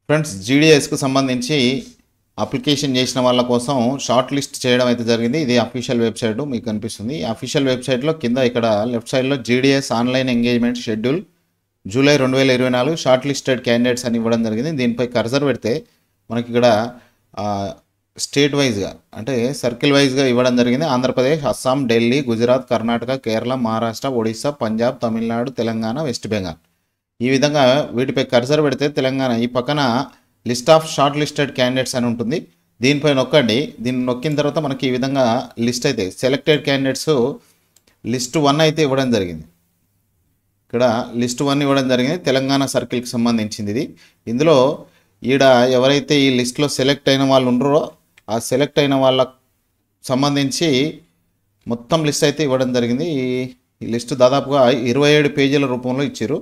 Friends, జీడీఎస్కు సంబంధించి application చేసిన వాళ్ళ కోసం షార్ట్ లిస్ట్ చేయడం అయితే జరిగింది. ఇది అఫీషియల్ వెబ్సైట్ మీకు కనిపిస్తుంది. ఈ అఫీషియల్ వెబ్సైట్లో కింద ఇక్కడ లెఫ్ట్ సైడ్లో GDS online engagement schedule July 2024 shortlisted candidates అని ఇవ్వడం జరిగింది. దీనిపై కర్సర్ పెడితే మనకి ఇక్కడ స్టేట్ వైజ్గా అంటే సర్కిల్ వైజ్గా ఇవ్వడం జరిగింది. ఆంధ్రప్రదేశ్, అస్సాం, ఢిల్లీ, గుజరాత్, కర్ణాటక, కేరళ, మహారాష్ట్ర, ఒడిశా, పంజాబ్, తమిళనాడు, తెలంగాణ, వెస్ట్ బెంగాల్. ఈ విధంగా వీటిపై కర్సర్ పెడితే తెలంగాణ ఈ పక్కన list of shortlisted candidates అని ఉంటుంది. దీనిపై నొక్కండి. దీన్ని నొక్కిన తర్వాత మనకి ఈ విధంగా లిస్ట్ అయితే సెలెక్టెడ్ క్యాండిడేట్స్ లిస్ట్ 1 అయితే ఇవ్వడం జరిగింది. ఇక్కడ లిస్ట్ 1 ఇవ్వడం జరిగింది. తెలంగాణ సర్కిల్కి సంబంధించింది ఇది. ఇందులో ఈడ ఎవరైతే ఈ లిస్ట్లో సెలెక్ట్ అయిన వాళ్ళు ఉన్నారో ఆ సెలెక్ట్ అయిన వాళ్ళకు సంబంధించి మొత్తం లిస్ట్ అయితే ఇవ్వడం జరిగింది. ఈ లిస్ట్ దాదాపుగా 27 పేజీల రూపంలో ఇచ్చారు.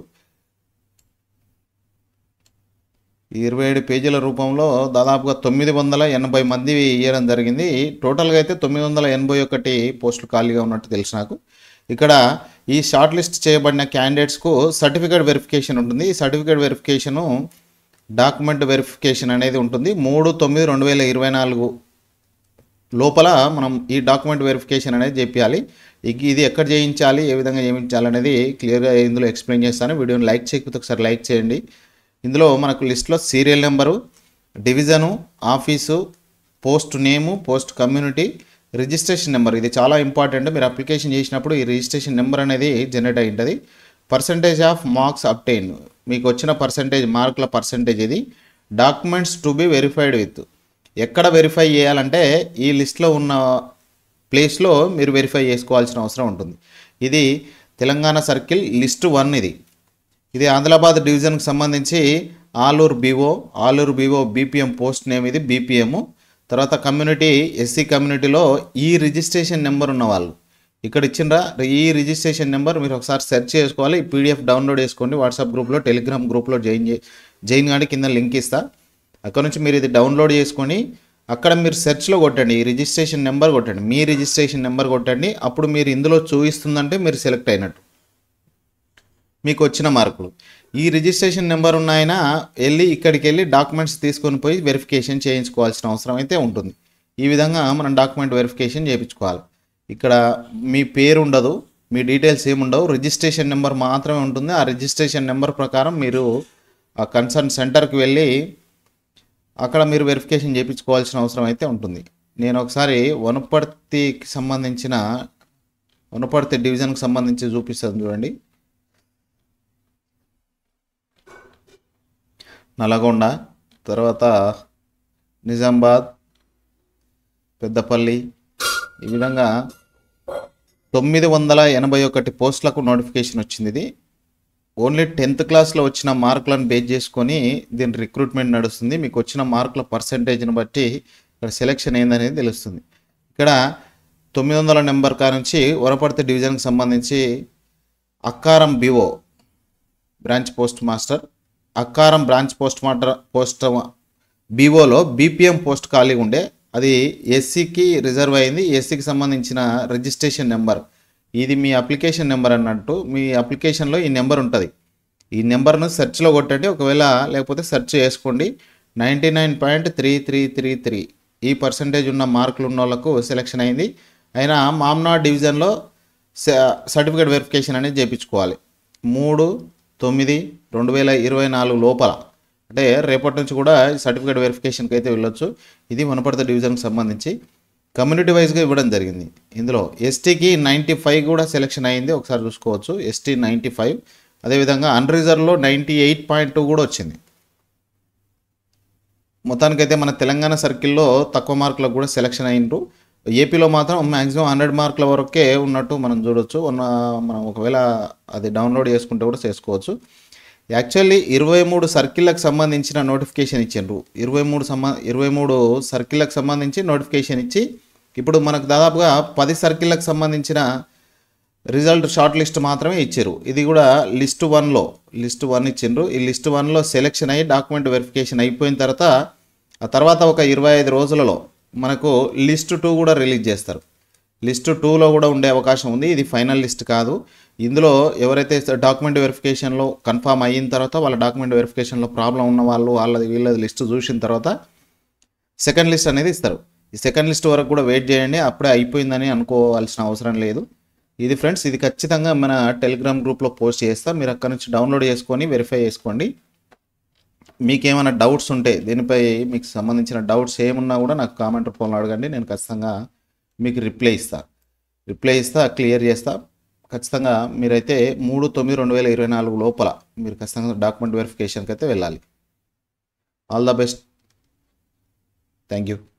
ఈ 27 పేజీల రూపంలో దాదాపుగా 980 మంది ఇవ్వడం జరిగింది. టోటల్గా అయితే 981 పోస్టులు ఖాళీగా ఉన్నట్టు తెలుసు నాకు. ఇక్కడ ఈ షార్ట్ లిస్ట్ చేయబడిన క్యాండిడేట్స్కు సర్టిఫికేట్ వెరిఫికేషన్ ఉంటుంది. ఈ సర్టిఫికేట్ వెరిఫికేషను డాక్యుమెంట్ వెరిఫికేషన్ అనేది ఉంటుంది. 3/9/2024 లోపల మనం ఈ డాక్యుమెంట్ వెరిఫికేషన్ అనేది చేయాలి. ఇది ఎక్కడ చేయించాలి, ఏ విధంగా చేయించాలి అనేది క్లియర్గా ఇందులో ఎక్స్ప్లెయిన్ చేస్తాను. వీడియోని లైక్ చేయకపోతే ఒకసారి లైక్ చేయండి. ఇందులో మనకు లిస్ట్లో serial number, division, office, post name, post community, registration number, ఇది చాలా ఇంపార్టెంట్. మీరు అప్లికేషన్ చేసినప్పుడు ఈ రిజిస్ట్రేషన్ నెంబర్ అనేది జనరేట్ అయి ఉంటుంది. పర్సంటేజ్ ఆఫ్ మార్క్స్ అబ్టైన్, మీకు వచ్చిన మార్కుల పర్సంటేజ్ ఇది. Documents to be verified with, ఎక్కడ వెరిఫై చేయాలంటే ఈ లిస్ట్లో ఉన్న ప్లేస్లో మీరు వెరిఫై చేసుకోవాల్సిన అవసరం ఉంటుంది. ఇది తెలంగాణ సర్కిల్ లిస్ట్ 1 ఇది ఆదిలాబాద్ డివిజన్కి సంబంధించి Aluru BO BPM post name ఇది బీపీఎం. తర్వాత కమ్యూనిటీ ఎస్సీ కమ్యూనిటీలో ఈ రిజిస్ట్రేషన్ నెంబర్ ఉన్న వాళ్ళు ఇక్కడ ఇచ్చిండ్రా. ఈ రిజిస్ట్రేషన్ నెంబర్ మీరు ఒకసారి సెర్చ్ చేసుకోవాలి. ఈ పీడిఎఫ్ డౌన్లోడ్ చేసుకోండి. వాట్సాప్ గ్రూప్లో, టెలిగ్రామ్ గ్రూప్లో జైన్ కానీ కింద లింక్ ఇస్తా. అక్కడ నుంచి మీరు ఇది డౌన్లోడ్ చేసుకొని అక్కడ మీరు సెర్చ్లో కొట్టండి, ఈ రిజిస్ట్రేషన్ నెంబర్ కొట్టండి, మీ రిజిస్ట్రేషన్ నెంబర్ కొట్టండి. అప్పుడు మీరు ఇందులో చూపిస్తుందంటే మీరు సెలెక్ట్ అయినట్టు, మీకు వచ్చిన మార్కులు. ఈ రిజిస్ట్రేషన్ నెంబర్ ఉన్నాయన ఇక్కడికి వెళ్ళి డాక్యుమెంట్స్ తీసుకొని పోయి వెరిఫికేషన్ చేయించుకోవాల్సిన అవసరం అయితే ఉంటుంది. ఈ విధంగా మనం డాక్యుమెంట్ వెరిఫికేషన్ చేయించుకోవాలి. ఇక్కడ మీ పేరు ఉండదు, మీ డీటెయిల్స్ ఏముండవు, రిజిస్ట్రేషన్ నెంబర్ మాత్రమే ఉంటుంది. ఆ రిజిస్ట్రేషన్ నెంబర్ ప్రకారం మీరు ఆ కన్సర్న్ సెంటర్కి వెళ్ళి అక్కడ మీరు వెరిఫికేషన్ చేయించుకోవాల్సిన అవసరం అయితే ఉంటుంది. నేను ఒకసారి వనపర్తి డివిజన్కి సంబంధించి చూపిస్తాను చూడండి. నల్గొండ, తర్వాత నిజామాబాద్, పెద్దపల్లి, ఈ విధంగా 981 పోస్టులకు నోటిఫికేషన్ వచ్చింది. ఇది ఓన్లీ 10th క్లాస్లో వచ్చిన మార్కులను బేస్ చేసుకొని దీని రిక్రూట్మెంట్ నడుస్తుంది. మీకు వచ్చిన మార్కుల పర్సంటేజ్ని బట్టి ఇక్కడ సెలెక్షన్ ఏందనేది తెలుస్తుంది. ఇక్కడ 900 నెంబర్ నుంచి వనపర్తి డివిజన్కి సంబంధించి Akkaram BO branch post master, Akkaram branch post బీఓలో బీపీఎం పోస్ట్ ఖాళీ ఉండే, అది ఎస్సీకి రిజర్వ్ అయింది. ఎస్సీకి సంబంధించిన రిజిస్ట్రేషన్ నెంబర్ ఇది మీ అప్లికేషన్ నెంబర్ అన్నట్టు. మీ అప్లికేషన్లో ఈ నెంబర్ ఉంటుంది. ఈ నెంబర్ను సెర్చ్లో కొట్టండి. ఒకవేళ లేకపోతే సెర్చ్ చేసుకోండి. 99.3333 ఈ పర్సంటేజ్ ఉన్న మార్కులు ఉన్న వాళ్ళకు సెలెక్షన్ అయింది. అయినా మామ్నా డివిజన్లో సర్టిఫికేట్ వెరిఫికేషన్ అనేది చేయించుకోవాలి. 3/9/2024 లోపల, అంటే రేపటి నుంచి కూడా సర్టిఫికేట్ వెరిఫికేషన్కి అయితే వెళ్ళొచ్చు. ఇది వనపర్తి డివిజన్కి సంబంధించి కమ్యూనిటీ వైజ్గా ఇవ్వడం జరిగింది. ఇందులో ఎస్టీకి 95 కూడా సెలెక్షన్ అయింది, ఒకసారి చూసుకోవచ్చు. ఎస్టీ 95, అదేవిధంగా అన్రిజర్వ్లో 98.2 కూడా వచ్చింది. మొత్తానికైతే మన తెలంగాణ సర్కిల్లో తక్కువ మార్కులకు కూడా సెలెక్షన్ అయ్యిండ్రు. ఏపీలో మాత్రం మ్యాక్సిమం 100 మార్కుల వరకే ఉన్నట్టు మనం చూడొచ్చు. మనం ఒకవేళ అది డౌన్లోడ్ చేసుకుంటే కూడా చేసుకోవచ్చు. యాక్చువల్లీ 23 సర్కిళ్ళకు సంబంధించిన నోటిఫికేషన్ ఇచ్చిండ్రు. 23 సర్కిళ్ళకు సంబంధించి నోటిఫికేషన్ ఇచ్చి ఇప్పుడు మనకు దాదాపుగా 10 సర్కిళ్ళకు సంబంధించిన రిజల్ట్ షార్ట్ లిస్ట్ మాత్రమే ఇచ్చారు. ఇది కూడా లిస్ట్ 1 ఇచ్చిండ్రు. ఈ లిస్ట్ 1లో సెలెక్షన్ అయ్యి డాక్యుమెంట్ వెరిఫికేషన్ అయిపోయిన తర్వాత ఒక 25 రోజులలో మనకు లిస్ట్ 2 కూడా రిలీజ్ చేస్తారు. లిస్ట్ 2లో కూడా ఉండే అవకాశం ఉంది. ఇది ఫైనల్ లిస్ట్ కాదు. ఇందులో ఎవరైతే డాక్యుమెంట్ వెరిఫికేషన్లో కన్ఫామ్ అయిన తర్వాత వాళ్ళ డాక్యుమెంట్ వెరిఫికేషన్లో ప్రాబ్లం ఉన్న వాళ్ళు వాళ్ళది వీళ్ళది లిస్ట్ చూసిన తర్వాత సెకండ్ లిస్ట్ అనేది ఇస్తారు. ఈ సెకండ్ లిస్ట్ వరకు కూడా వెయిట్ చేయండి, అప్పుడే అయిపోయిందని అనుకోవాల్సిన అవసరం లేదు. ఇది ఫ్రెండ్స్, ఇది ఖచ్చితంగా మన టెలిగ్రామ్ గ్రూప్లో పోస్ట్ చేస్తా, మీరు అక్కడ నుంచి డౌన్లోడ్ చేసుకొని వెరిఫై చేసుకోండి. మీకేమైనా డౌట్స్ ఉంటే దీనిపై మీకు సంబంధించిన డౌట్స్ ఏమున్నా కూడా నాకు కామెంట్ రూపంలో అడగండి, నేను ఖచ్చితంగా మీకు రిప్లై ఇస్తా, క్లియర్ చేస్తా. ఖచ్చితంగా మీరైతే 3/9/2024 లోపల మీరు ఖచ్చితంగా డాక్యుమెంట్ వెరిఫికేషన్కి అయితే వెళ్ళాలి. All the best. Thank you.